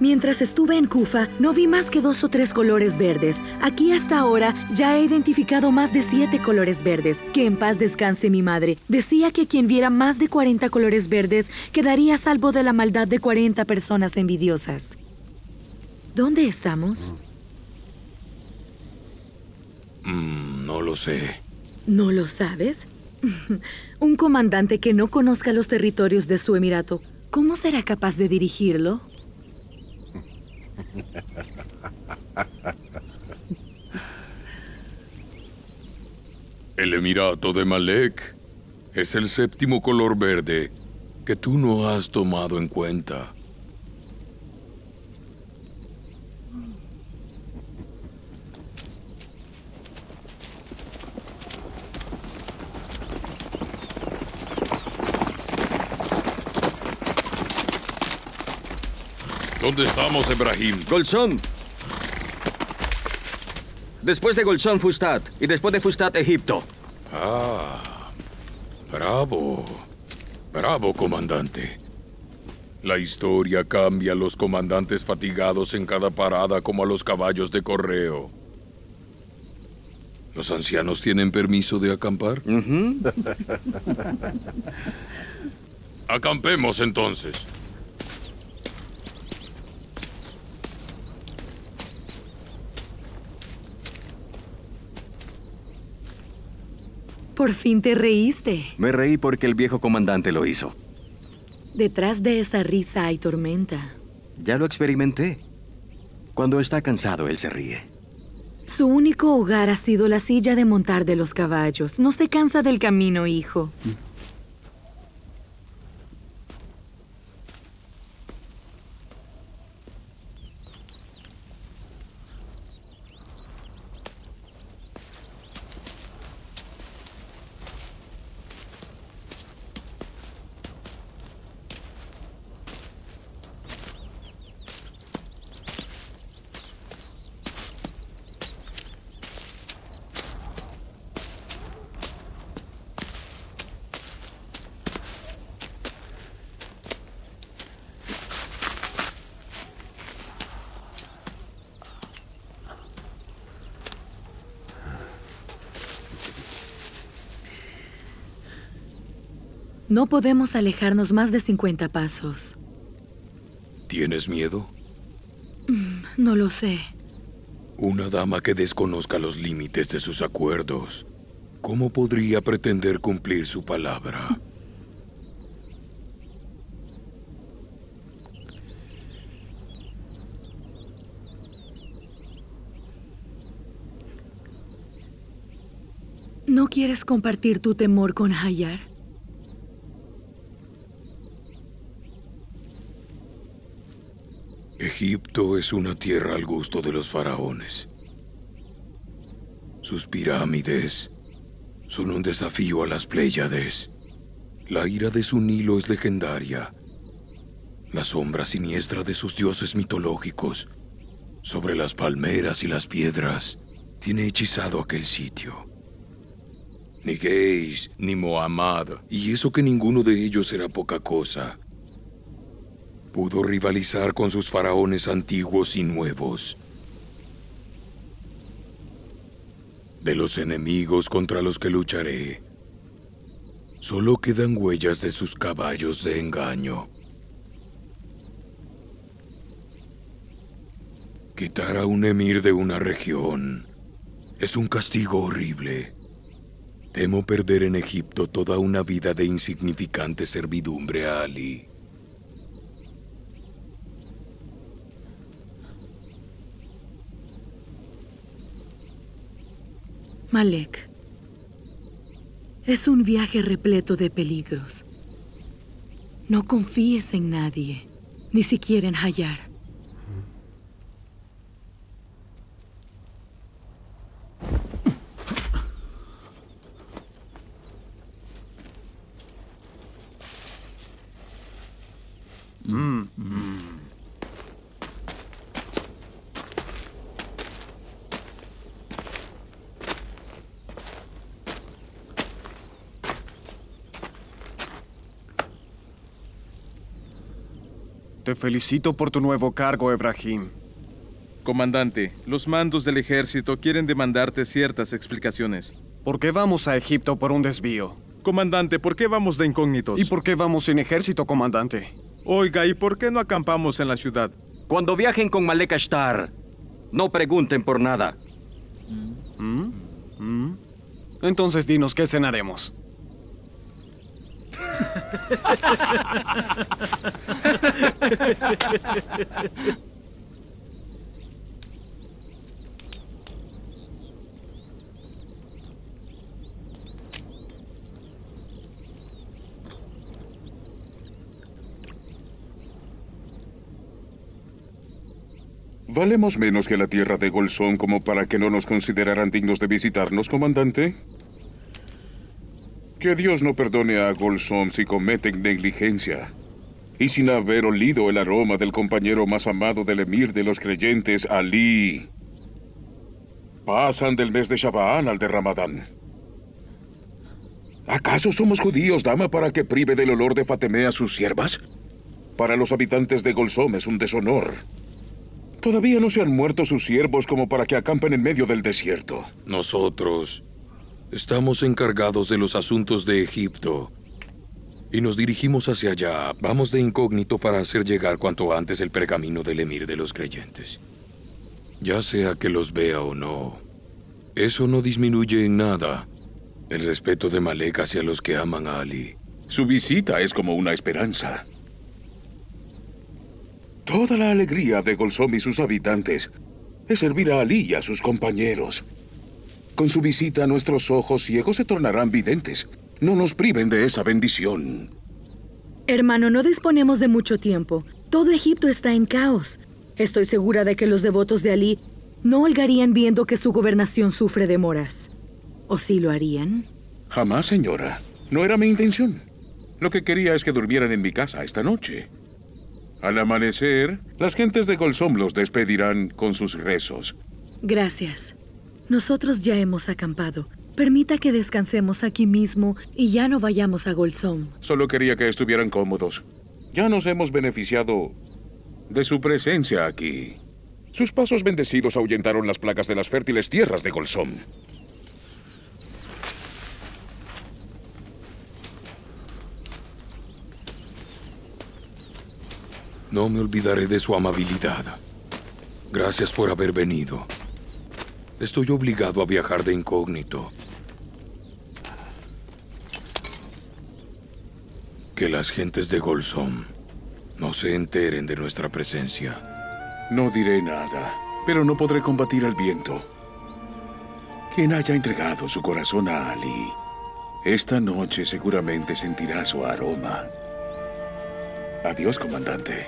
Mientras estuve en Kufa, no vi más que 2 o 3 colores verdes. Aquí hasta ahora ya he identificado más de 7 colores verdes. Que en paz descanse mi madre. Decía que quien viera más de 40 colores verdes quedaría a salvo de la maldad de 40 personas envidiosas. ¿Dónde estamos? No lo sé. ¿No lo sabes? Un comandante que no conozca los territorios de su emirato, ¿cómo será capaz de dirigirlo? El Emirato de Malek es el 7º color verde que tú no has tomado en cuenta. ¿Dónde estamos, Ebrahim? Golzón. Después de Golzón, Fustat. Y después de Fustat, Egipto. Ah, bravo. Bravo, comandante. La historia cambia a los comandantes fatigados en cada parada como a los caballos de correo. ¿Los ancianos tienen permiso de acampar? Acampemos entonces. Por fin te reíste. Me reí porque el viejo comandante lo hizo. Detrás de esa risa hay tormenta. Ya lo experimenté. Cuando está cansado, él se ríe. Su único hogar ha sido la silla de montar de los caballos. No se cansa del camino, hijo. No podemos alejarnos más de 50 pasos. ¿Tienes miedo? No lo sé. Una dama que desconozca los límites de sus acuerdos, ¿cómo podría pretender cumplir su palabra? ¿No quieres compartir tu temor con Hayar? Egipto es una tierra al gusto de los faraones. Sus pirámides son un desafío a las Pléyades. La ira de su Nilo es legendaria. La sombra siniestra de sus dioses mitológicos sobre las palmeras y las piedras tiene hechizado aquel sitio. Ni Geis, ni Muhammad, y eso que ninguno de ellos era poca cosa, pudo rivalizar con sus faraones antiguos y nuevos. De los enemigos contra los que lucharé, solo quedan huellas de sus caballos de engaño. Quitar a un emir de una región es un castigo horrible. Temo perder en Egipto toda una vida de insignificante servidumbre a Ali. Malek, es un viaje repleto de peligros. No confíes en nadie, ni siquiera en Hayar. Te felicito por tu nuevo cargo, Ebrahim. Comandante, los mandos del ejército quieren demandarte ciertas explicaciones. ¿Por qué vamos a Egipto por un desvío? Comandante, ¿por qué vamos de incógnitos? ¿Y por qué vamos sin ejército, comandante? Oiga, ¿y por qué no acampamos en la ciudad? Cuando viajen con Malek Ashtar, no pregunten por nada. Entonces dinos qué cenaremos. ¿Valemos menos que la tierra de Golzón como para que no nos consideraran dignos de visitarnos, comandante? Que Dios no perdone a Golzón si cometen negligencia. Y sin haber olido el aroma del compañero más amado del emir de los creyentes, Alí. Pasan del mes de Shabán al de Ramadán. ¿Acaso somos judíos, dama, para que prive del olor de Fatemé a sus siervas? Para los habitantes de Golzón es un deshonor. Todavía no se han muerto sus siervos como para que acampen en medio del desierto. Nosotros estamos encargados de los asuntos de Egipto y nos dirigimos hacia allá. Vamos de incógnito para hacer llegar cuanto antes el pergamino del emir de los creyentes. Ya sea que los vea o no, eso no disminuye en nada el respeto de Malek hacia los que aman a Ali. Su visita es como una esperanza. Toda la alegría de Golzón y sus habitantes es servir a Ali y a sus compañeros. Con su visita, nuestros ojos ciegos se tornarán videntes. No nos priven de esa bendición. Hermano, no disponemos de mucho tiempo. Todo Egipto está en caos. Estoy segura de que los devotos de Ali no holgarían viendo que su gobernación sufre demoras. ¿O sí lo harían? Jamás, señora. No era mi intención. Lo que quería es que durmieran en mi casa esta noche. Al amanecer, las gentes de Golzón los despedirán con sus rezos. Gracias. Nosotros ya hemos acampado. Permita que descansemos aquí mismo y ya no vayamos a Golzón. Solo quería que estuvieran cómodos. Ya nos hemos beneficiado de su presencia aquí. Sus pasos bendecidos ahuyentaron las plagas de las fértiles tierras de Golzón. No me olvidaré de su amabilidad. Gracias por haber venido. Estoy obligado a viajar de incógnito. Que las gentes de Golzón no se enteren de nuestra presencia. No diré nada, pero no podré combatir al viento. Quien haya entregado su corazón a Ali, esta noche seguramente sentirá su aroma. Adiós, comandante.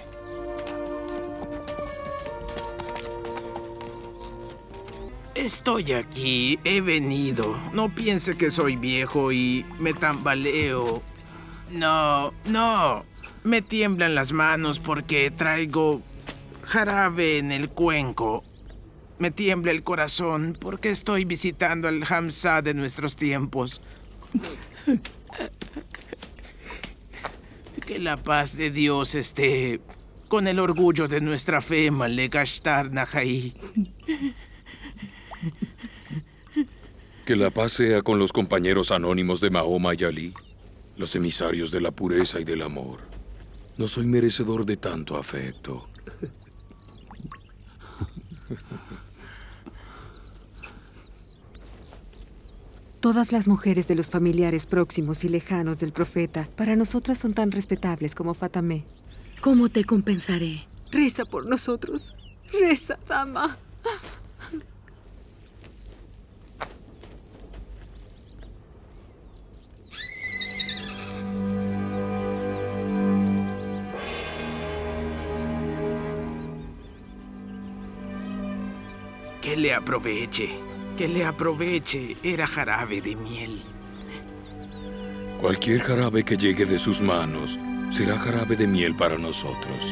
Estoy aquí, he venido. No piense que soy viejo y me tambaleo. No. Me tiemblan las manos porque traigo jarabe en el cuenco. Me tiembla el corazón porque estoy visitando al Hamza de nuestros tiempos. Que la paz de Dios esté con el orgullo de nuestra fe, Malek Ashtar Najaí. Que la paz sea con los compañeros anónimos de Mahoma y Ali, los emisarios de la pureza y del amor. No soy merecedor de tanto afecto. Todas las mujeres de los familiares próximos y lejanos del profeta para nosotras son tan respetables como Fatemé. ¿Cómo te compensaré? Reza por nosotros. Reza, dama. Que le aproveche, era jarabe de miel. Cualquier jarabe que llegue de sus manos será jarabe de miel para nosotros.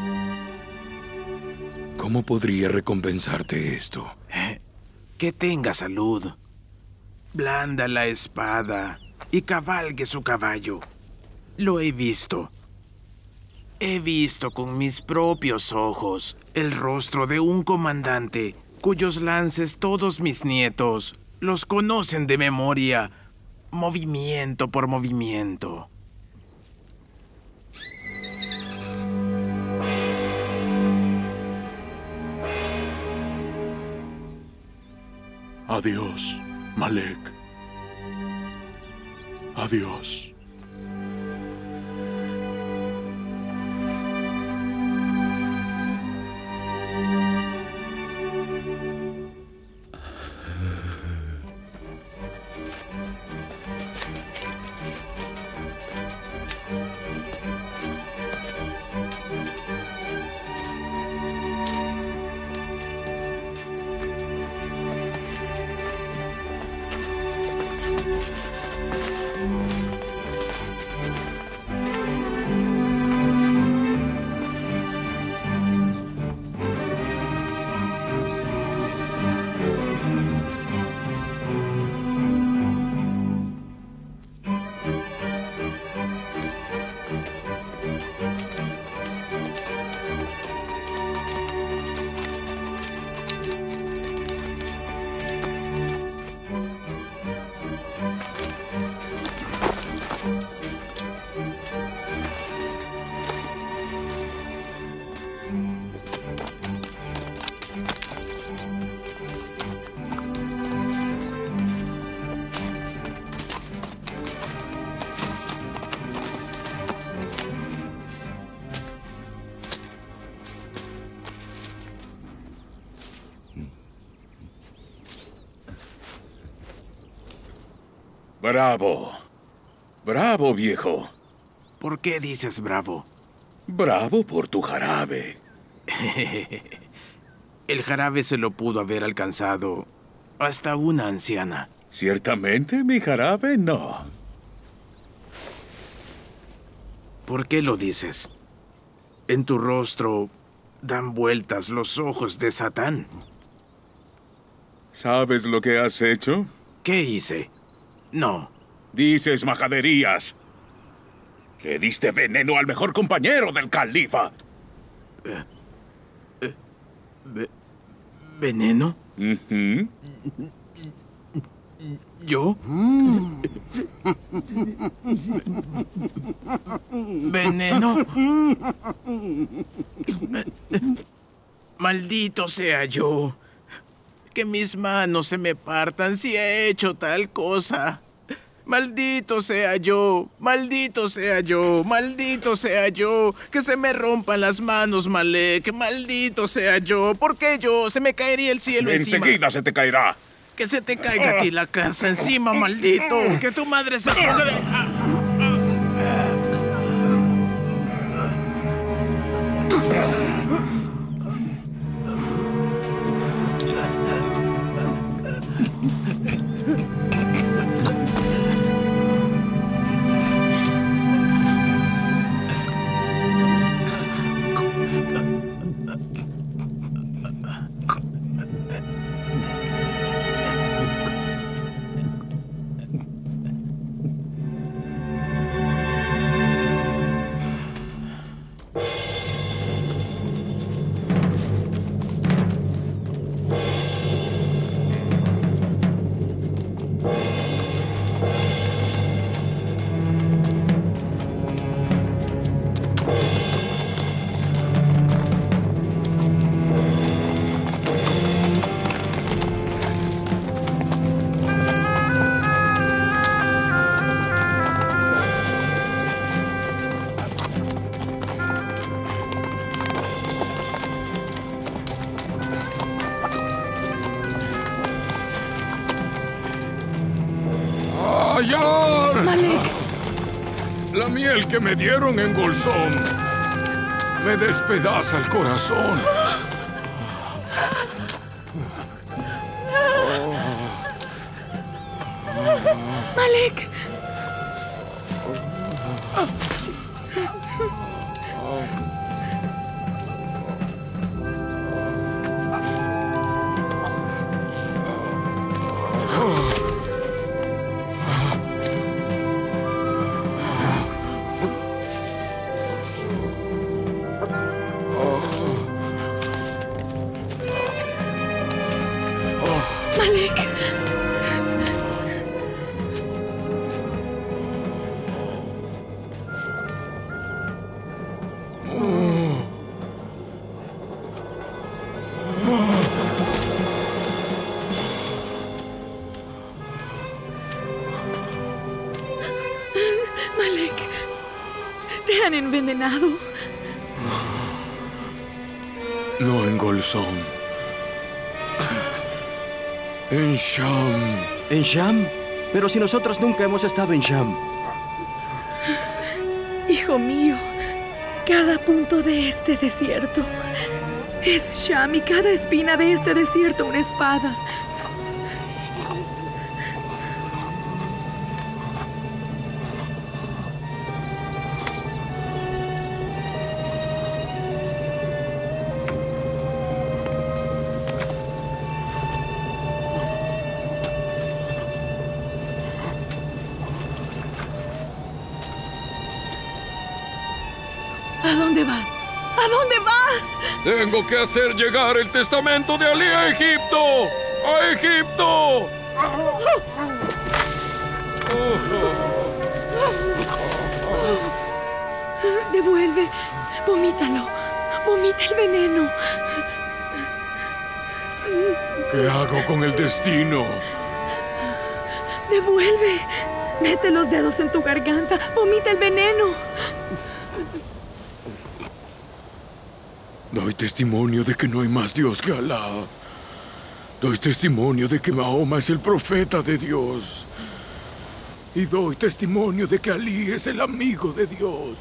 ¿Cómo podría recompensarte esto? Que tenga salud. Blanda la espada y cabalgue su caballo. Lo he visto. He visto con mis propios ojos el rostro de un comandante cuyos lances todos mis nietos los conocen de memoria, movimiento por movimiento. Adiós, Malek. Adiós. Bravo. Bravo, viejo. ¿Por qué dices bravo? Bravo por tu jarabe. El jarabe se lo pudo haber alcanzado hasta una anciana. Ciertamente, mi jarabe no. ¿Por qué lo dices? En tu rostro dan vueltas los ojos de Satán. ¿Sabes lo que has hecho? ¿Qué hice? No. Dices majaderías. Le diste veneno al mejor compañero del califa. ¿Veneno? Ujú. ¿Yo? ¿Veneno? Maldito sea yo. Que mis manos se me partan si he hecho tal cosa. Maldito sea yo, maldito sea yo, maldito sea yo. Que se me rompan las manos, Malek, maldito sea yo. ¿Por qué yo? Se me caería el cielo encima. Enseguida se te caerá. Que se te caiga a ti la casa encima, maldito. Que tu madre se ponga de... ¡Malek! La miel que me dieron en Golzón me despedaza el corazón. ¡Malek! ¿Te han envenenado? No en Golzón. En Sham. ¿En Sham? Pero si nosotros nunca hemos estado en Sham. Hijo mío, cada punto de este desierto es Sham y cada espina de este desierto una espada. ¿A dónde vas? ¿A dónde vas? Tengo que hacer llegar el testamento de Ali a Egipto. ¡A Egipto! Devuelve. Vomítalo. Vomita el veneno. ¿Qué hago con el destino? Devuelve. Mete los dedos en tu garganta. Vomita el veneno. Doy testimonio de que no hay más Dios que Alá. Doy testimonio de que Mahoma es el profeta de Dios. Y doy testimonio de que Ali es el amigo de Dios.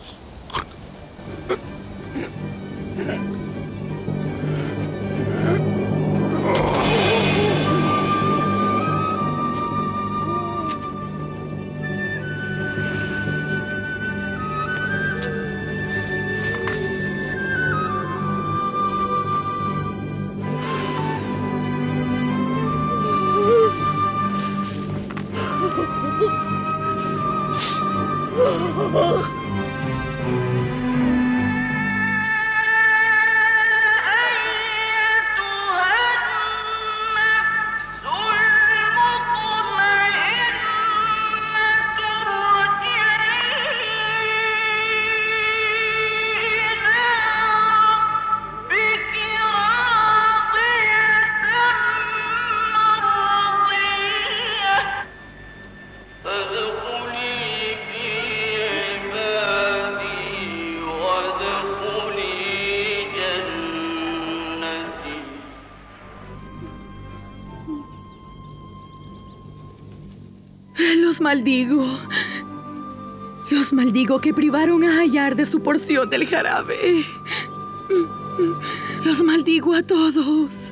Los maldigo. Los maldigo que privaron a Hayar de su porción del jarabe. Los maldigo a todos.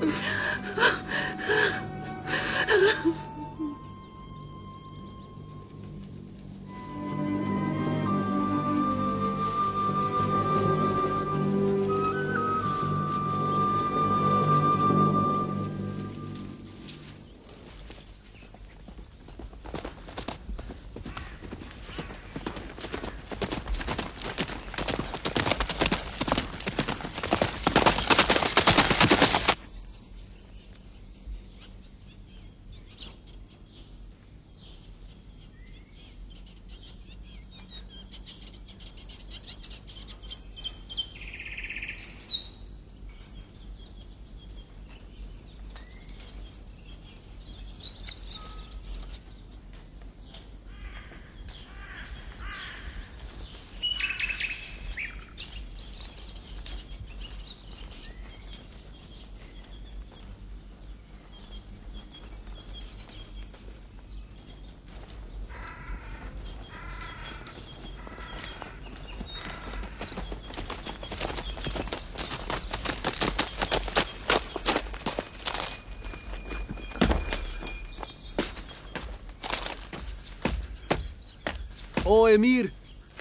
¡Oh, Emir!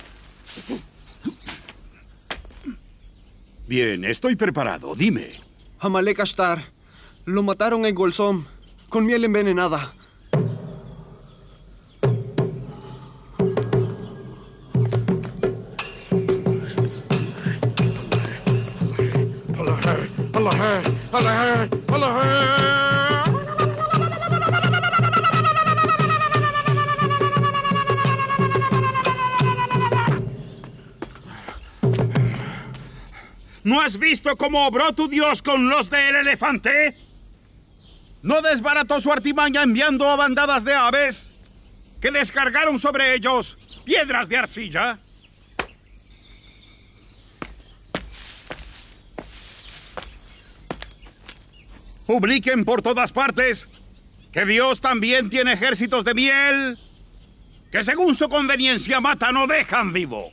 Bien, estoy preparado. Dime. Amalek Ashtar. Lo mataron en Golzón, con miel envenenada. ¿No has visto cómo obró tu Dios con los del elefante? ¿No desbarató su artimaña enviando a bandadas de aves que descargaron sobre ellos piedras de arcilla? publiquen por todas partes que Dios también tiene ejércitos de miel que según su conveniencia matan o dejan vivo.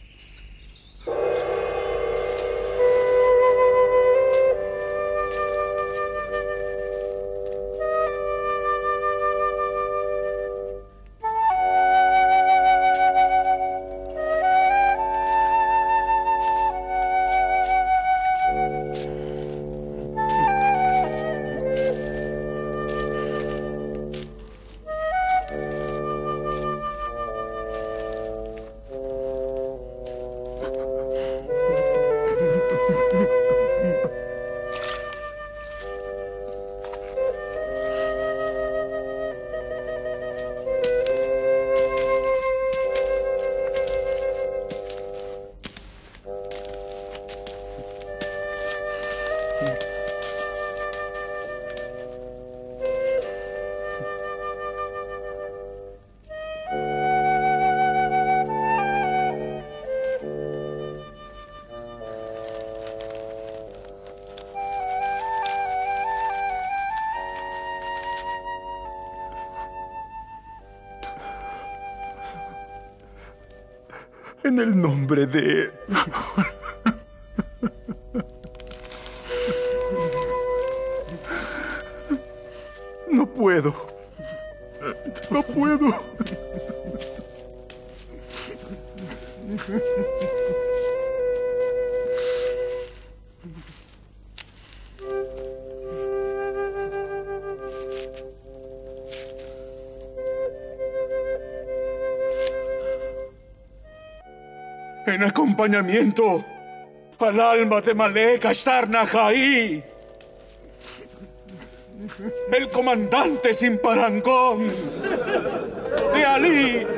En el nombre de... No puedo. No puedo. En acompañamiento al alma de Malek Ashtar Najaí, el comandante sin parangón de Ali.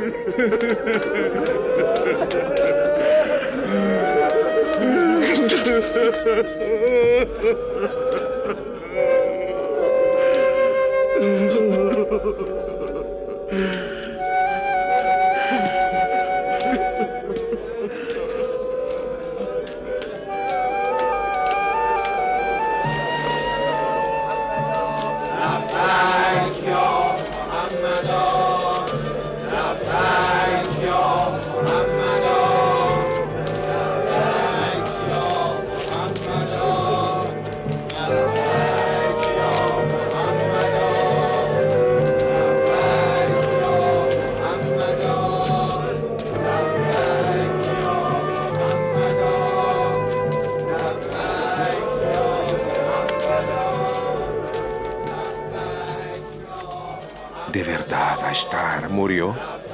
¿De verdad Ashtar murió?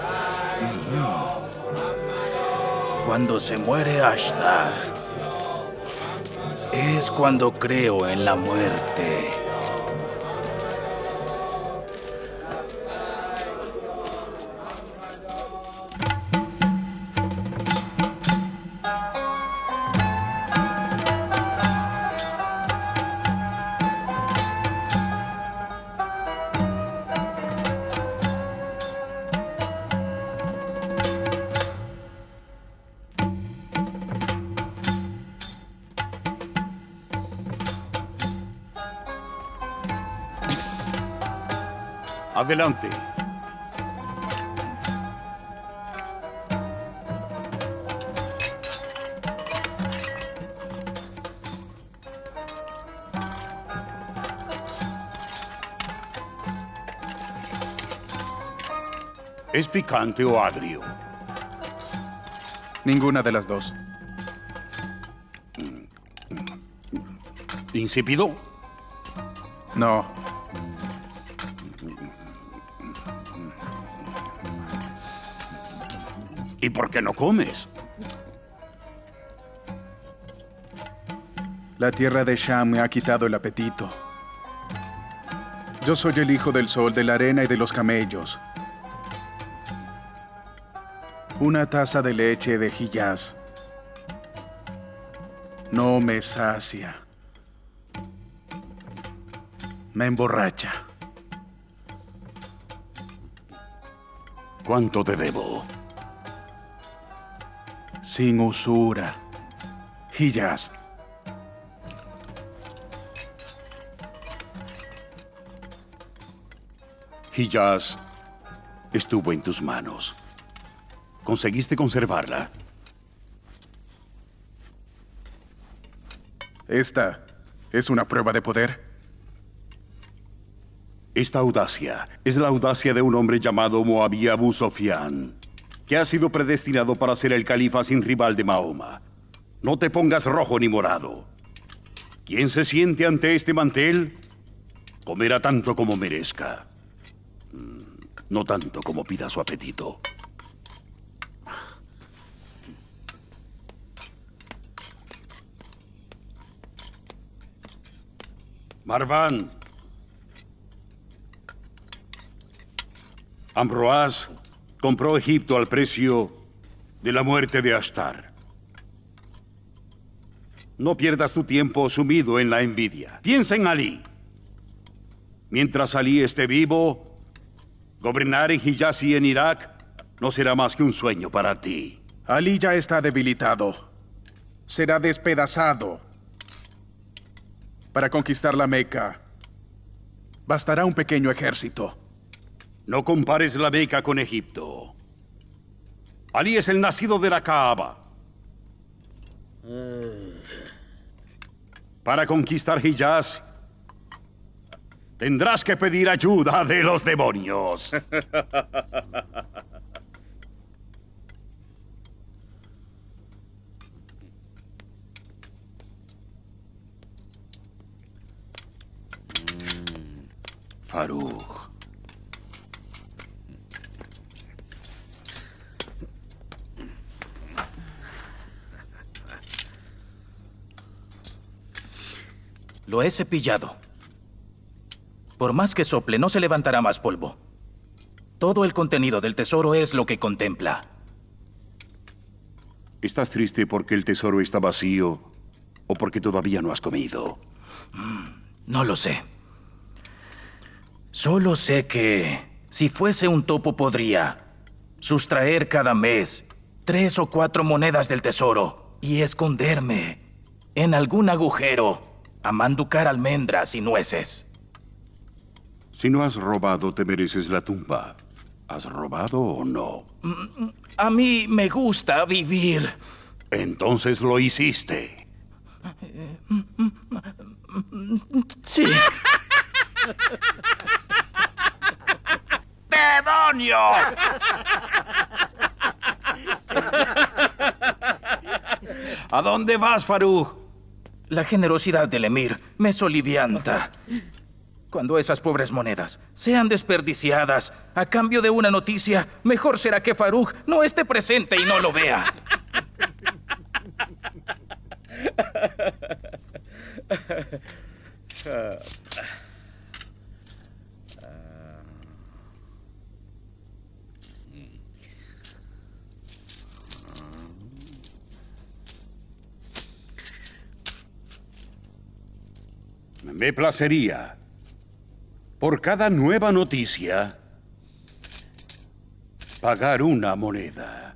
Cuando se muere Ashtar, es cuando creo en la muerte. Adelante. ¿Es picante o agrio? Ninguna de las dos. ¿Insípido? No. ¿Y por qué no comes? La tierra de Sham me ha quitado el apetito. Yo soy el hijo del sol, de la arena y de los camellos. Una taza de leche de Hiyaz no me sacia. Me emborracha. ¿Cuánto te debo? Sin usura. Hiyaz. Hiyaz estuvo en tus manos. ¿Conseguiste conservarla? Esta es una prueba de poder. Esta audacia es la audacia de un hombre llamado Moabí Abu Sofyan, que ha sido predestinado para ser el califa sin rival de Mahoma. No te pongas rojo ni morado. Quien se siente ante este mantel, comerá tanto como merezca. No tanto como pida su apetito. Marwan. Ambroaz compró Egipto al precio de la muerte de Ashtar. No pierdas tu tiempo sumido en la envidia. Piensa en Ali. Mientras Ali esté vivo, gobernar en Hiyaz y en Irak no será más que un sueño para ti. Ali ya está debilitado. Será despedazado. Para conquistar la Meca, bastará un pequeño ejército. No compares la Meca con Egipto. Ali es el nacido de la Kaaba. Para conquistar Hiyaz, tendrás que pedir ayuda de los demonios. Faruk. Lo he cepillado. Por más que sople, no se levantará más polvo. Todo el contenido del tesoro es lo que contempla. ¿Estás triste porque el tesoro está vacío o porque todavía no has comido? No lo sé. Solo sé que si fuese un topo podría sustraer cada mes 3 o 4 monedas del tesoro y esconderme en algún agujero a manducar almendras y nueces. Si no has robado, te mereces la tumba. ¿Has robado o no? A mí me gusta vivir. Entonces lo hiciste. Sí. ¡Demonio! ¿A dónde vas, Faruk? La generosidad del emir me solivianta. Cuando esas pobres monedas sean desperdiciadas a cambio de una noticia, mejor será que Faruk no esté presente y no lo vea. Me placería, por cada nueva noticia, pagar una moneda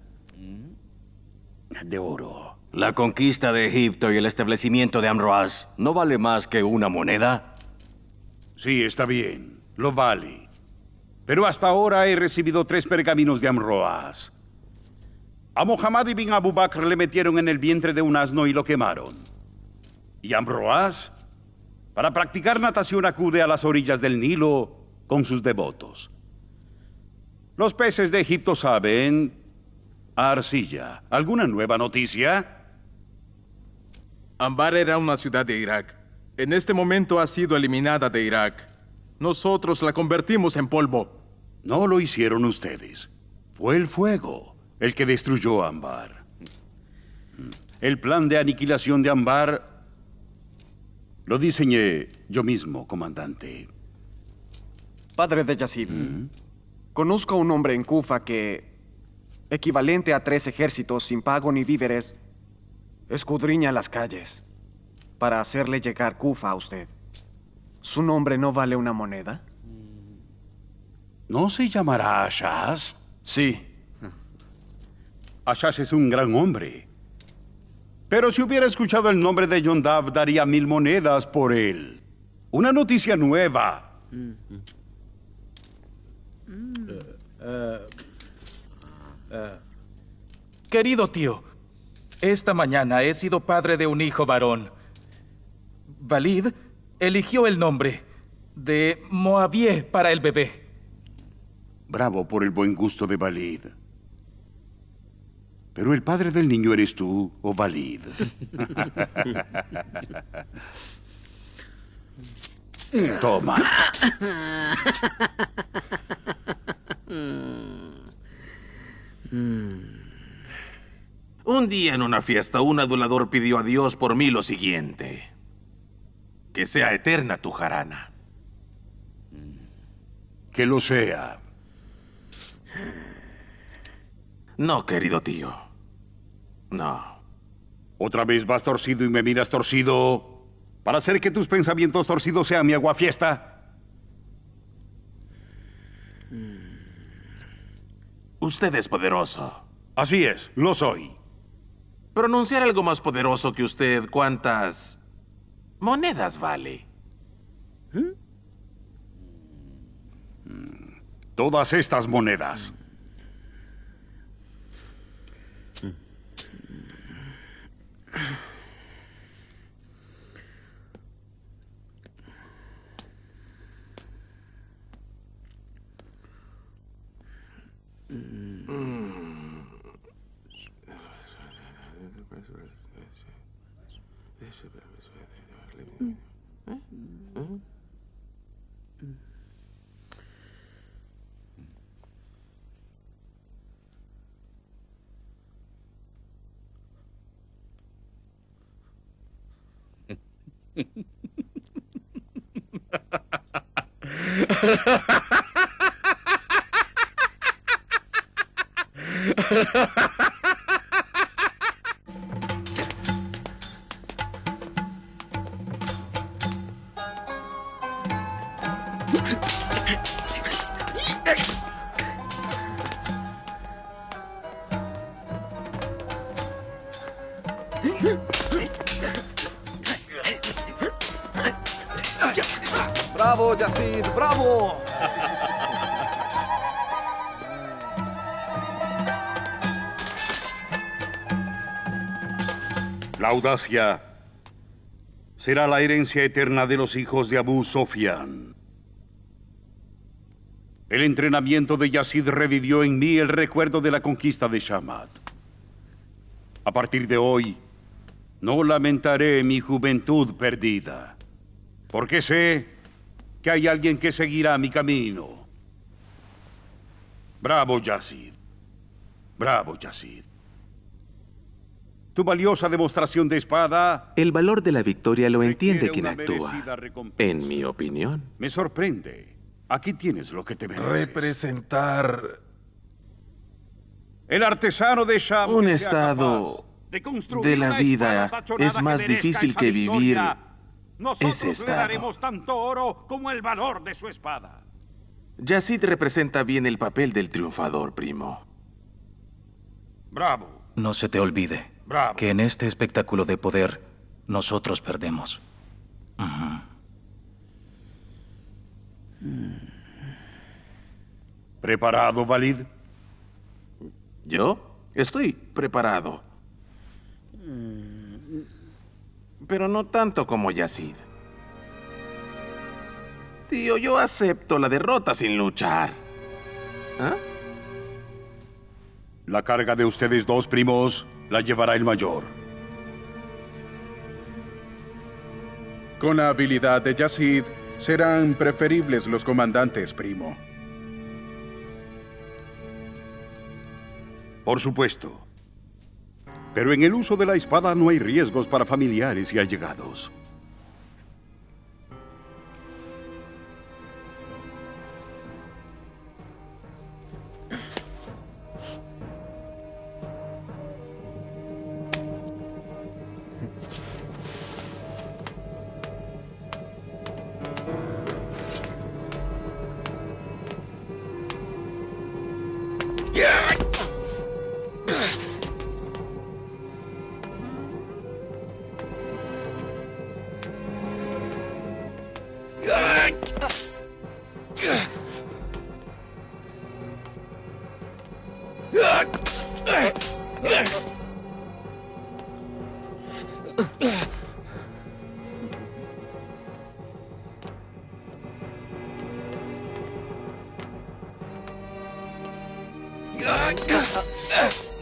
de oro. La conquista de Egipto y el establecimiento de Amroaz no vale más que una moneda. Sí, está bien, lo vale. Pero hasta ahora he recibido 3 pergaminos de Amroaz. A Mohammad ibn Abu Bakr le metieron en el vientre de un asno y lo quemaron. Y Amroaz, para practicar natación, acude a las orillas del Nilo con sus devotos. Los peces de Egipto saben a arcilla. ¿Alguna nueva noticia? Ambar era una ciudad de Irak. En este momento ha sido eliminada de Irak. Nosotros la convertimos en polvo. No lo hicieron ustedes. Fue el fuego el que destruyó Ambar. El plan de aniquilación de Ambar lo diseñé yo mismo, comandante. Padre de Yazid, conozco a un hombre en Kufa que, equivalente a 3 ejércitos sin pago ni víveres, escudriña las calles para hacerle llegar Kufa a usted. ¿Su nombre no vale una moneda? ¿No se llamará Ashaz? Sí. Ashaz es un gran hombre. Pero si hubiera escuchado el nombre de Yondav, daría 1000 monedas por él. Una noticia nueva. Querido tío, esta mañana he sido padre de un hijo varón. Valid eligió el nombre de Moavié para el bebé. Bravo por el buen gusto de Valid. Pero el padre del niño eres tú, o Valid. Toma. Un día en una fiesta, un adulador pidió a Dios por mí lo siguiente: que sea eterna tu jarana. Que lo sea. No, querido tío. No. ¿Otra vez vas torcido y me miras torcido para hacer que tus pensamientos torcidos sean mi aguafiesta? Usted es poderoso. Así es, lo soy. Pronunciar algo más poderoso que usted, ¿cuántas monedas vale? Todas estas monedas. ¡Bravo, Yazid! ¡Bravo! La audacia será la herencia eterna de los hijos de Abu Sofyan. El entrenamiento de Yazid revivió en mí el recuerdo de la conquista de Shamat. A partir de hoy, no lamentaré mi juventud perdida, porque sé que hay alguien que seguirá mi camino. Bravo, Yazid. Bravo, Yazid. Tu valiosa demostración de espada... El valor de la victoria lo entiende quien actúa, en mi opinión. Me sorprende. Aquí tienes lo que te mereces. Representar el artesano de Sham. un estado de la vida es más difícil que vivir ese Nosotros le daremos estado. tanto oro como el valor de su espada. Yazid representa bien el papel del triunfador, primo. Bravo. No se te olvide Bravo. que en este espectáculo de poder nosotros perdemos. Ujú. ¿Preparado, Valid? ¿Yo? Estoy preparado. Pero no tanto como Yazid. Tío, yo acepto la derrota sin luchar. ¿Ah? La carga de ustedes dos, primos, la llevará el mayor. Con la habilidad de Yazid, serán preferibles los comandantes, primo. Por supuesto. Pero en el uso de la espada no hay riesgos para familiares y allegados. Ah!